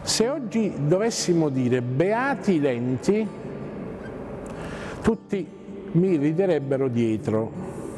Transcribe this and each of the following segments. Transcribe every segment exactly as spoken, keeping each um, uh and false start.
Se oggi dovessimo dire beati i lenti, tutti mi riderebbero dietro.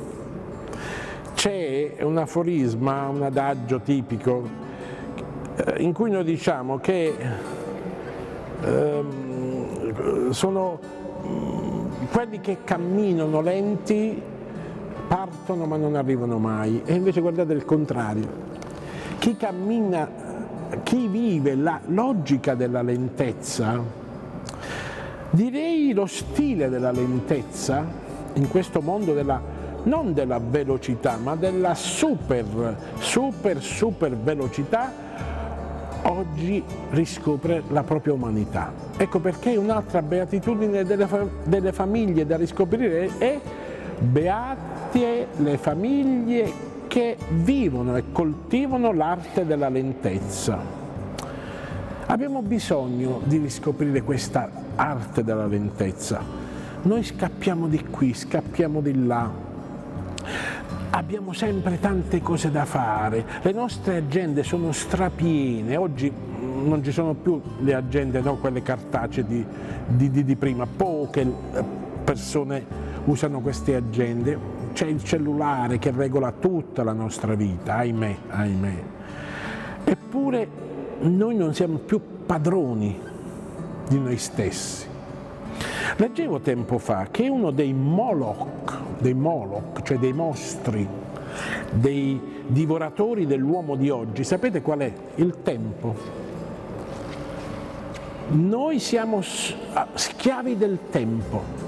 C'è un aforisma, un adagio tipico eh, in cui noi diciamo che eh, sono mh, quelli che camminano lenti, partono ma non arrivano mai, e invece guardate il contrario. Chi cammina, chi vive la logica della lentezza, direi lo stile della lentezza, in questo mondo della, non della velocità, ma della super, super, super velocità, oggi riscopre la propria umanità. Ecco perché un'altra beatitudine delle, fa delle famiglie da riscoprire è beate le famiglie che vivono e coltivano l'arte della lentezza. Abbiamo bisogno di riscoprire questa arte della lentezza. Noi scappiamo di qui, scappiamo di là, abbiamo sempre tante cose da fare, le nostre agende sono strapiene. Oggi non ci sono più le agende, no, quelle cartacee di, di, di, di prima, poche persone usano queste agende. C'è il cellulare che regola tutta la nostra vita, ahimè, ahimè. Eppure noi non siamo più padroni di noi stessi. Leggevo tempo fa che uno dei Moloch, dei Moloch, cioè dei mostri, dei divoratori dell'uomo di oggi, sapete qual è? Il tempo. Noi siamo schiavi del tempo.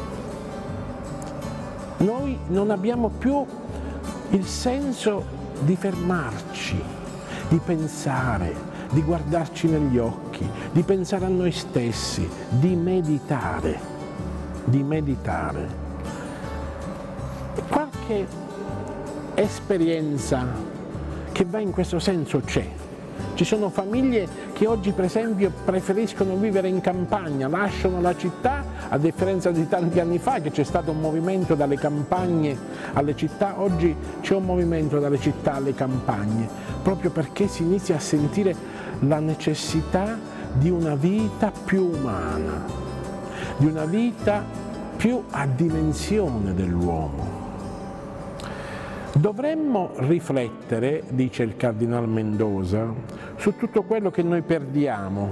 Noi non abbiamo più il senso di fermarci, di pensare, di guardarci negli occhi, di pensare a noi stessi, di meditare, di meditare. Qualche esperienza che va in questo senso c'è. Ci sono famiglie che oggi per esempio preferiscono vivere in campagna, lasciano la città, a differenza di tanti anni fa che c'è stato un movimento dalle campagne alle città. Oggi c'è un movimento dalle città alle campagne, proprio perché si inizia a sentire la necessità di una vita più umana, di una vita più a dimensione dell'uomo. Dovremmo riflettere, dice il Cardinal Mendoza, su tutto quello che noi perdiamo,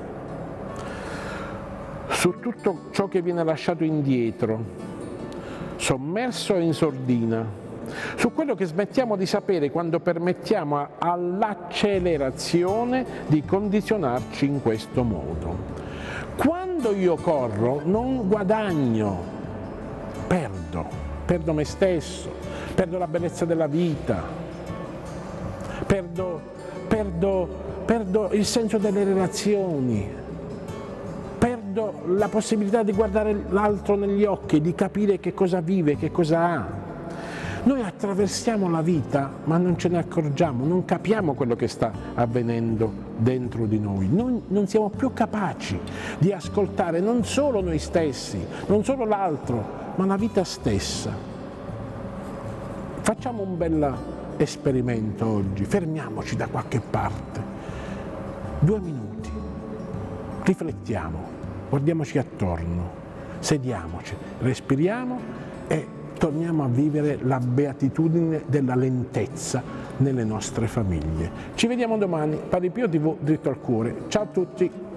su tutto ciò che viene lasciato indietro, sommerso e in sordina, su quello che smettiamo di sapere quando permettiamo all'accelerazione di condizionarci in questo modo. Quando io corro non guadagno, perdo, perdo me stesso, perdo la bellezza della vita, perdo, perdo, perdo il senso delle relazioni, perdo la possibilità di guardare l'altro negli occhi, di capire che cosa vive, che cosa ha. Noi attraversiamo la vita ma non ce ne accorgiamo, non capiamo quello che sta avvenendo dentro di noi. Noi non siamo più capaci di ascoltare non solo noi stessi, non solo l'altro, ma la vita stessa. Facciamo un bel esperimento oggi, fermiamoci da qualche parte, due minuti, riflettiamo, guardiamoci attorno, sediamoci, respiriamo e torniamo a vivere la beatitudine della lentezza nelle nostre famiglie. Ci vediamo domani, Padre Pio tivù dritto al cuore. Ciao a tutti!